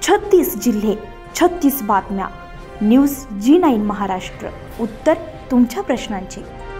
36 जिल्हे 36 बातम्या। News G9 Maharashtra, उत्तर तुमच्या प्रश्नांची।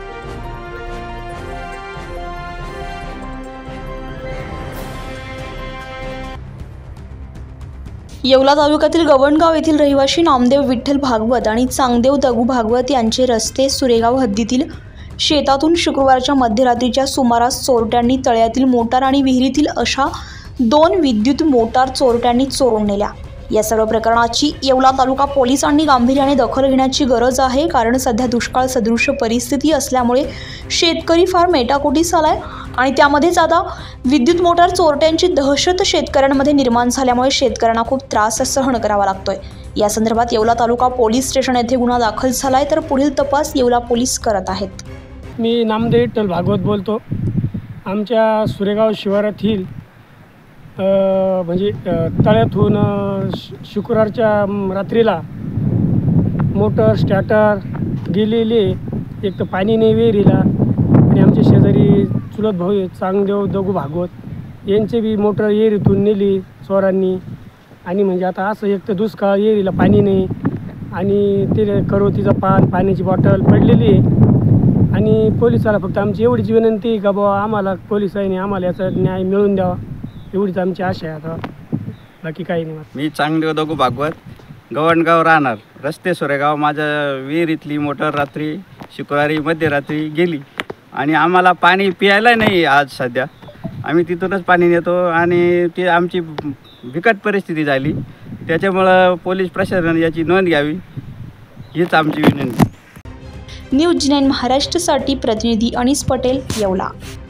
येवला तालुक्यातील गवणगाव येथील रहिवासी नामदेव विठ्ठल भागवत आणि चांगदेव दगू भागवत यांचे रस्ते सुरेगाव हद्दीतील शेतातून शुक्रवारच्या मध्यरात्रीच्या सुमारास चोरट्यांनी तळ्यातील मोटार आणि विहिरीतील अशा 2 विद्युत मोटार चोरट्यांनी चोरून नेल्या। या सर्व प्रकरणाची येवला तालुका पोलिसांनी गांभीर्याने दखल घेण्याची गरज आहे, कारण सध्या दुष्काळ सदृश परिस्थिती असल्यामुळे शेतकरी फार मेटाकुटीस आलाय आणि त्यामध्येच आता विद्युत मोटार चोरट्यांची दहशत शेतकऱ्यांमध्ये निर्माण झाल्यामुळे शेतकऱ्यांना खूप त्रास सहन करावा लागतोय। या संदर्भात येवला तालुका पोलीस स्टेशन येथे गुन्हा दाखल झालाय, तर पुढील तपास येवला पोलीस करत आहेत। मी नामदेव विठ्ठल भागवत बोलतो। आमच्या सुरेगाव शिवारातील म्हणजे तळ्यातून शुक्रवारच्या रात्रीला मोटर स्टार्टर गेलेले, एक तर पाणी नाही विहिरीला, आणि आमच्या शेजारी चुलत भाऊ चांगदेव दगू भागवत यांचे बी मोटर विहिरीतून नेली चोरांनी। आणि म्हणजे आता असं एक तर दुष्काळ, विहिरीला पाणी नाही आणि ते करोतीचं पाण्याची बॉटल पडलेली आहे। आणि पोलिसाला फक्त आमची एवढीच विनंती आहे का बाबा आम्हाला पोलिसांनी आम्हाला याचा न्याय मिळवून द्यावा, एवढीच आमची आशा आहे। आता बाकी काही नाही। मी चांगदेव दगू भागवत, गवणगाव राहणार, रस्ते सुरेगाव। माझ्या विहिरीतली मोटर रात्री शुक्रवारी मध्यरात्री गेली आणि आम्हाला पाणी प्यायला नाही आज सध्या। आम्ही तिथूनच पाणी नेतो आणि ती आमची बिकट परिस्थिती झाली। त्याच्यामुळं पोलीस प्रशासनाने याची नोंद घ्यावी, हीच आमची विनंती। न्यूज G9 महाराष्ट्रसाठी प्रतिनिधी अनिस पटेल, येवला।